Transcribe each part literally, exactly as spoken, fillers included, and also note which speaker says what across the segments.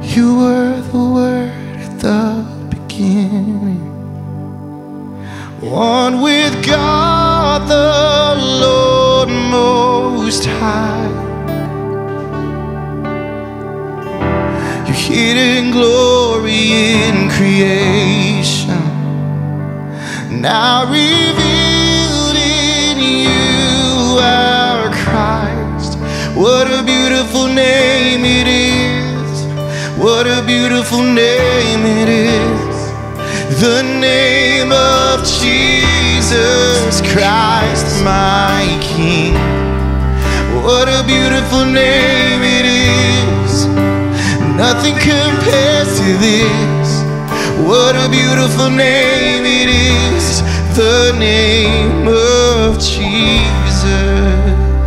Speaker 1: You were the Word at the beginning, one with God the Lord Most High. Your hidden glory in creation, now revealed in you, our Christ. What a beautiful name it is. What a beautiful name it is. The name of Jesus Christ, my King. What a beautiful name it is. Nothing compares to this. What a beautiful name it is. The name of Jesus.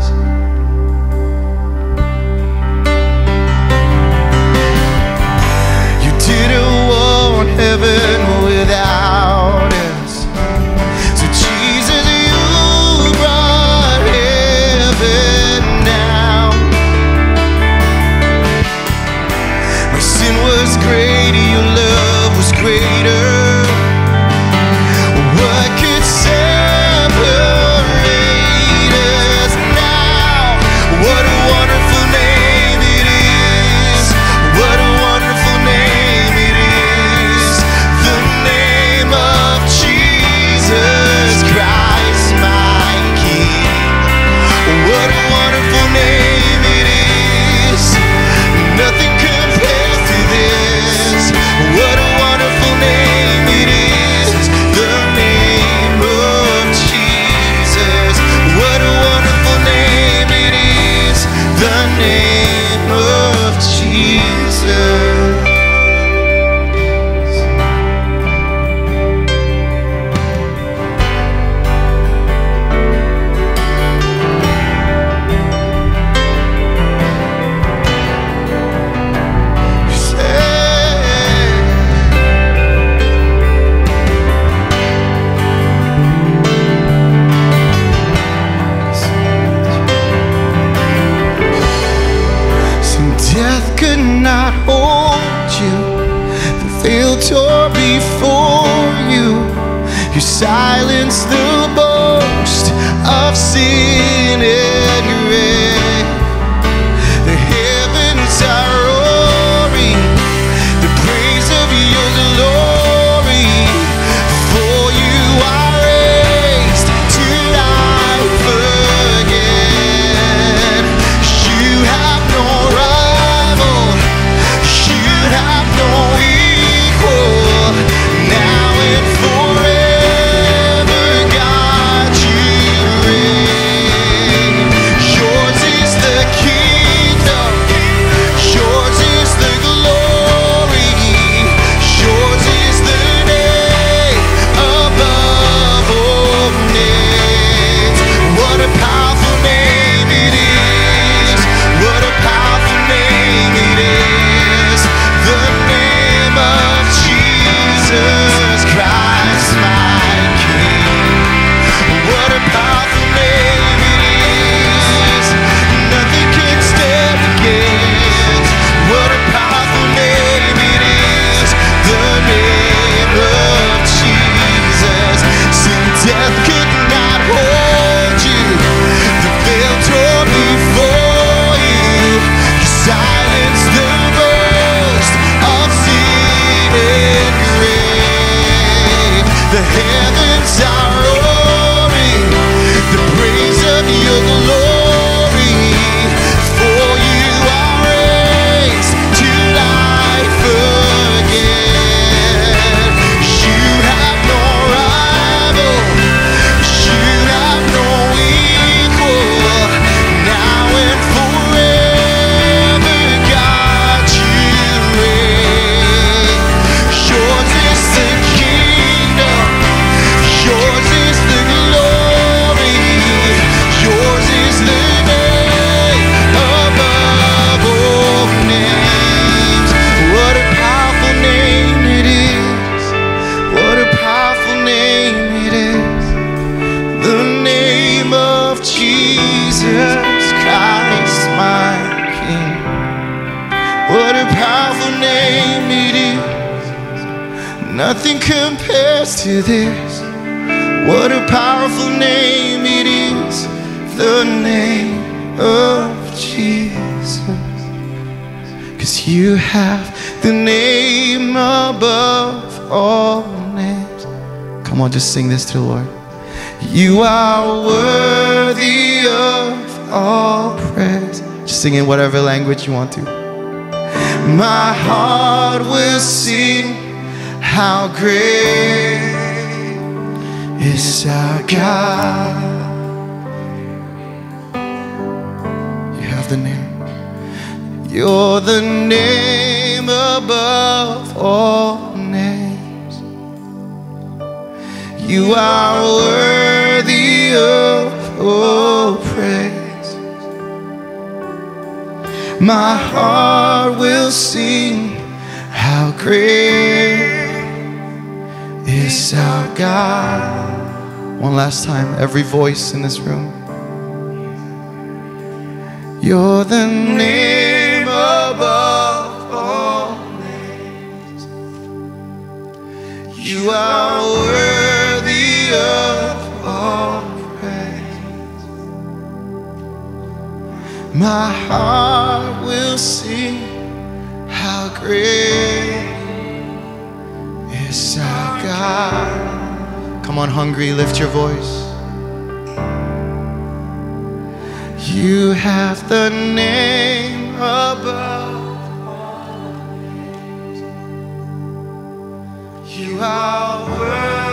Speaker 1: You didn't want heaven without us, so Jesus, you brought heaven down. My sin was great, your love was greater. What could separate us now? What a wonderful name it is. What a wonderful name it is. The name of Jesus Christ, my King. What a wonderful name it is. Nothing compares to this. What a wonderful name it is. The name of Jesus. What a wonderful name it is. The name of Jesus. Death could not hold you, the veil tore before you. You silenced the boast of sin and grave. The heavens are roaring the praise of your glory. For you are raised to life again. You have no rival, you have no equal. Now and forever, God, you reign. Yours is the kingdom, yours is the glory, yours is the name above all names. What a powerful name it is. What a powerful name it is. The name of Jesus Christ, my King. What a powerful name it is. Nothing can stand against. What a powerful name it is. The name of Jesus. Sin, death could not hold you. The veil tore before you. You silenced the boast of sin and grave. The heavens are roaring the praise of your glory. For you are raised to life again. You have no rival, you have no equal. Now and forever, God, you reign. Yours is the kingdom, yours is the glory, yours is the name above all names. What a powerful name it is. What a powerful name it is. The name of Jesus Christ, my King. What a powerful name it is. Nothing compares to this. What a powerful name it is, the name of Jesus. 'Cause you have the name above all names. Come on, just sing this to the Lord. You are worthy of all praise. Just sing in whatever language you want to. My heart will sing, how great is our God. You have the name. You're the name above all names. You are worthy of all praise. My heart will sing, how great is our God. One last time, every voice in this room. You're the name above all names. You are worthy of all praise. My heart will sing, how great is our God. Come on, hungry, lift your voice. You have the name above all names. You are worthy.